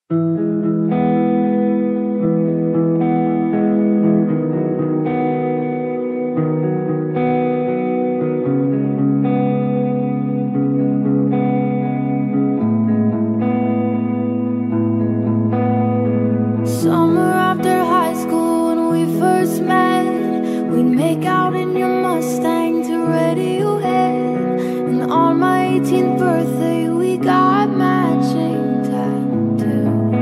Summer after high school when we first met, we'd make out in your Mustang to Radiohead. And on my 18th birthday we got matching tattoos.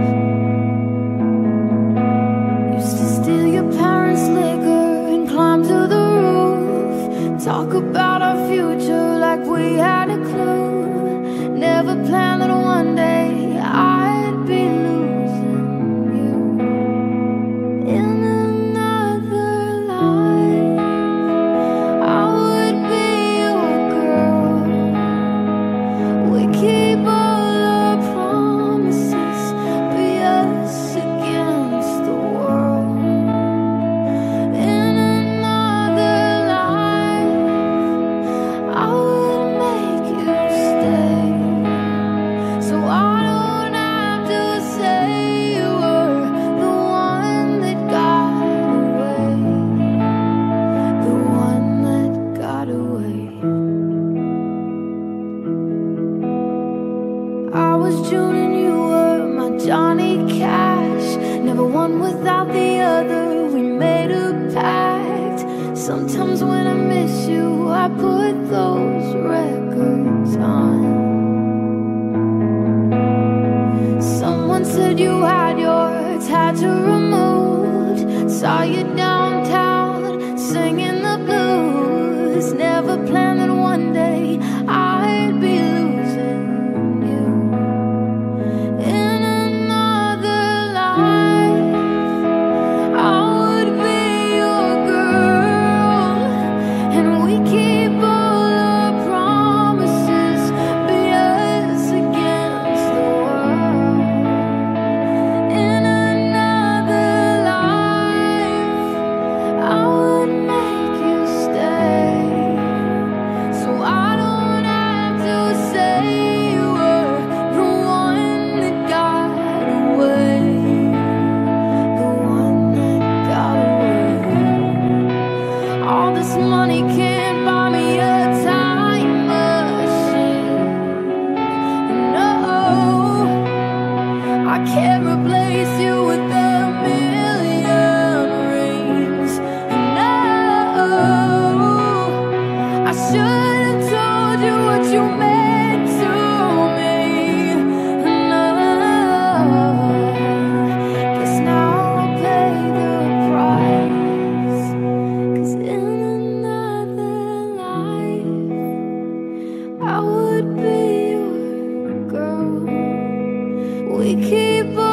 Used to steal your parents' liquor and climb to the roof, talk about our future like we had a clue. Never planned that one day I'd be losing you. In another life, I would be your girl. We keep all our promises, be us against the world. In another life, I would make you stay, so I don't have to say you were the one that got away, the one that got away. I was June and you were my Johnny Cash, never one without the other, we made a pact. Sometimes when I miss you, I put those records on. Someone said you had your tattoo removed, saw you downtown singing the blues. Never planned that one day I'd be losing you. In another life, I would be your girl, and we keep all our promises, be us against the world. In another life, I would make you stay, so I don't have to say you were the one that got away, the one that got away. All this money can't buy me a time machine. No, I can't replace you with a million rings. No, I should have told you what you meant to me. No, guess now I'll pay the price, 'cause in another life, I would be your girl. We keep